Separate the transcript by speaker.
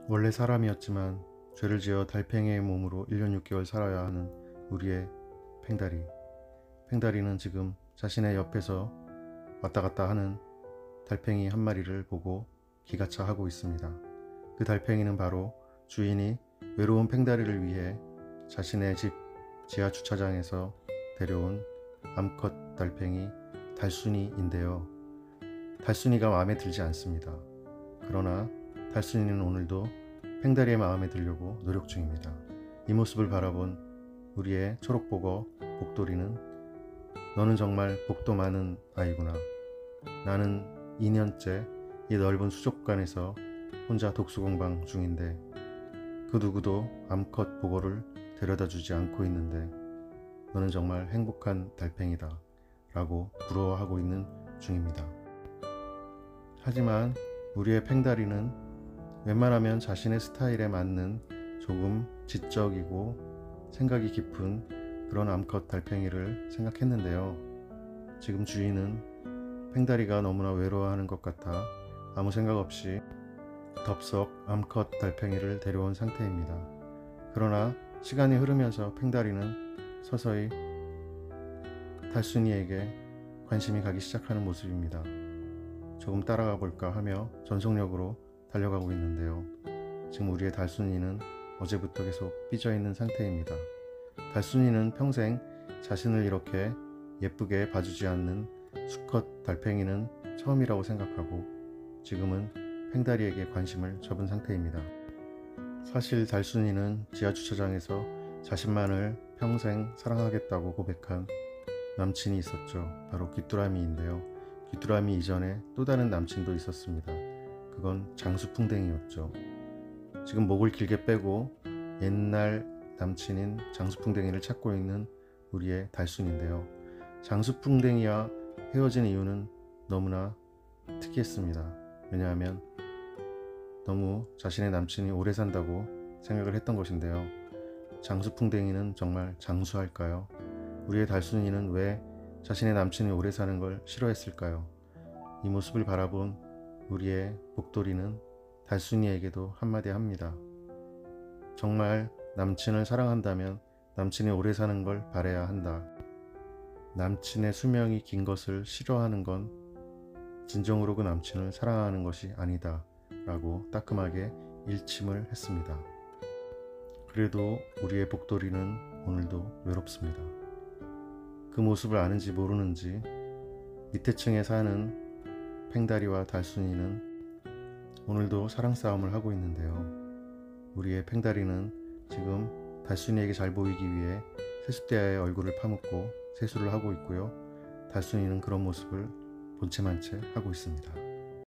Speaker 1: 원래 사람이었지만 죄를 지어 달팽이의 몸으로 1년 6개월 살아야 하는 우리의 팽다리. 팽다리는 지금 자신의 옆에서 왔다 갔다 하는 달팽이 한 마리를 보고 기가 차 하고 있습니다. 그 달팽이는 바로 주인이 외로운 팽다리를 위해 자신의 집 지하 주차장에서 데려온 암컷 달팽이 달순이인데요. 달순이가 마음에 들지 않습니다. 그러나 달순이는 오늘도 팽다리의 마음에 들려고 노력 중입니다. 이 모습을 바라본 우리의 초록보거 복돌이는 너는 정말 복도 많은 아이구나. 나는 2년째 이 넓은 수족관에서 혼자 독수공방 중인데 그 누구도 암컷 보거를 데려다 주지 않고 있는데 너는 정말 행복한 달팽이다 라고 부러워하고 있는 중입니다. 하지만 우리의 팽다리는 웬만하면 자신의 스타일에 맞는 조금 지적이고 생각이 깊은 그런 암컷 달팽이를 생각했는데요. 지금 주인은 팽다리가 너무나 외로워하는 것 같아 아무 생각 없이 덥석 암컷 달팽이를 데려온 상태입니다. 그러나 시간이 흐르면서 팽다리는 서서히 달순이에게 관심이 가기 시작하는 모습입니다. 조금 따라가 볼까 하며 전속력으로 달려가고 있는데요. 지금 우리의 달순이는 어제부터 계속 삐져 있는 상태입니다. 달순이는 평생 자신을 이렇게 예쁘게 봐주지 않는 수컷 달팽이는 처음이라고 생각하고 지금은 팽다리에게 관심을 접은 상태입니다. 사실 달순이는 지하주차장에서 자신만을 평생 사랑하겠다고 고백한 남친이 있었죠. 바로 귀뚜라미인데요. 귀뚜라미 이전에 또 다른 남친도 있었습니다. 그건 장수풍뎅이였죠. 지금 목을 길게 빼고 옛날 남친인 장수풍뎅이를 찾고 있는 우리의 달순인데요. 장수풍뎅이와 헤어진 이유는 너무나 특이했습니다. 왜냐하면 너무 자신의 남친이 오래 산다고 생각을 했던 것인데요. 장수풍뎅이는 정말 장수할까요? 우리의 달순이는 왜 자신의 남친이 오래 사는 걸 싫어했을까요? 이 모습을 바라본 우리의 복돌이는 달순이에게도 한마디 합니다. 정말 남친을 사랑한다면 남친이 오래 사는 걸 바라야 한다. 남친의 수명이 긴 것을 싫어하는 건 진정으로 그 남친을 사랑하는 것이 아니다 라고 따끔하게 일침을 했습니다. 그래도 우리의 복돌이는 오늘도 외롭습니다. 그 모습을 아는지 모르는지 밑에 층에 사는 팽다리와 달순이는 오늘도 사랑 싸움을 하고 있는데요. 우리의 팽다리는 지금 달순이에게 잘 보이기 위해 세숫대야의 얼굴을 파묻고 세수를 하고 있고요. 달순이는 그런 모습을 본체만 채 하고 있습니다.